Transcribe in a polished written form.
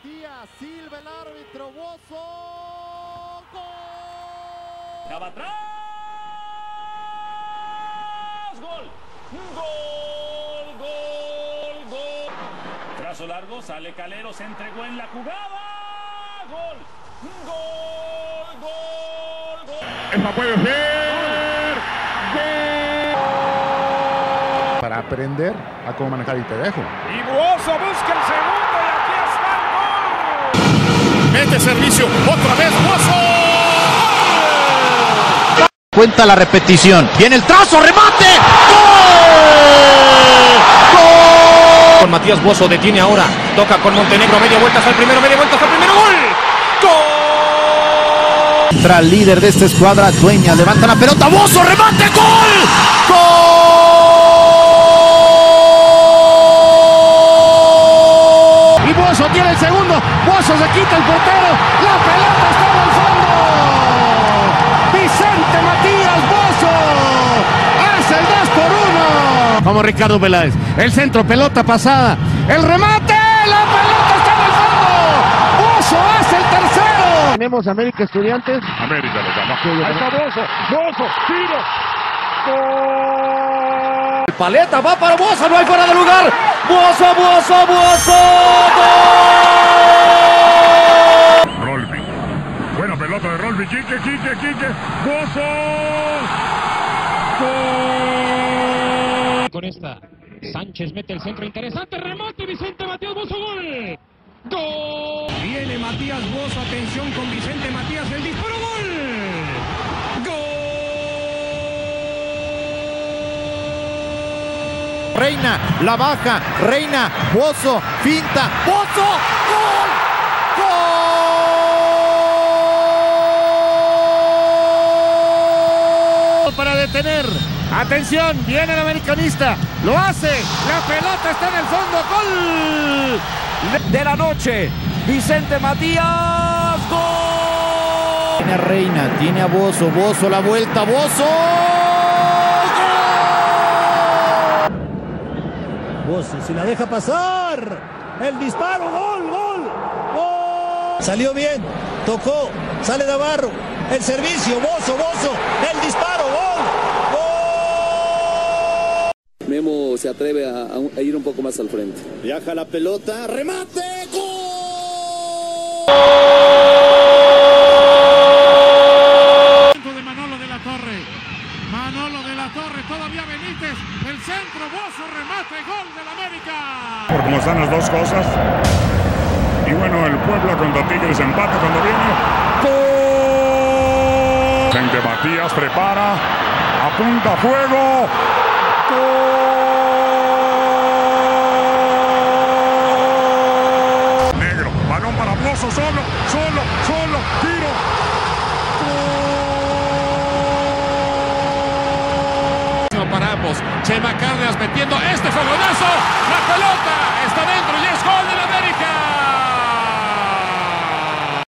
Matías, silba el árbitro, Bozo. ¡Gol! ¡Acaba atrás! ¡Gol! ¡Gol! ¡Gol! ¡Gol! Trazo largo, sale Calero, se entregó en la jugada. ¡Gol! ¡Gol! ¡Gol! ¡Gol! ¡Esa puede ser! ¡Gol! Para aprender a cómo manejar y te dejo. Y Bozo busca el segundo y aquí está el gol. Mete servicio, otra vez Bozo. Cuenta la repetición. Viene el trazo, remate. ¡Gol! ¡Gol! Con Matías Bozo detiene ahora. Toca con Montenegro, media vuelta hasta el primero, ¡gol! ¡Gol! Entra el líder de esta escuadra, Dueña, levanta la pelota, Bozo, remate, ¡gol! ¡Gol! Y Bozo tiene el segundo. Bozo se quita el portero. La pelota está en el fondo. Vicente Matías Bozo hace el 2-1. Como Ricardo Peláez. El centro, pelota pasada. El remate. La pelota está en el fondo. Bozo hace el tercero. Tenemos América Estudiantes. América le gana. Ahí está Bozo. Bozo, tiro. ¡Gol! Paleta va para Bozo, no hay fuera de lugar. Bozo, Bozo, Bozo. ¡Gol! Rolvi. Buena pelota de Rolvi. Quique. Bozo. ¡Gol! Con esta, Sánchez mete el centro interesante, remate Vicente Matías Bozo, gol. ¡Gol! Viene Matías Bozo, atención con Vicente Matías, el disparo, gol. Reina, la baja, Reina, Bozo, finta, Bozo, gol, ¡Gol! Para detener. Atención, viene el americanista. Lo hace. La pelota está en el fondo. ¡Gol! de la noche, Vicente Matías, gol. Tiene a Reina, tiene a Bozo, Bozo la vuelta, Bozo. Bozo, si la deja pasar, el disparo, gol, gol, gol. Salió bien, tocó, sale Navarro, el servicio, Bozo, el disparo, gol, gol. Memo se atreve a ir un poco más al frente. Viaja la pelota, remate, gol. Manolo de la Torre, todavía Benítez, el centro, Bozo, remate, gol del América. Por cómo están las dos cosas. Y bueno, el Puebla contra Tigres empata cuando viene. ¡Gol! Vicente Matías prepara, apunta fuego. ¡Gol! Negro, balón para Bozo, solo, tiro. Para ambos, Chema Cárdenas metiendo este fogonazo, la pelota está dentro y es gol de la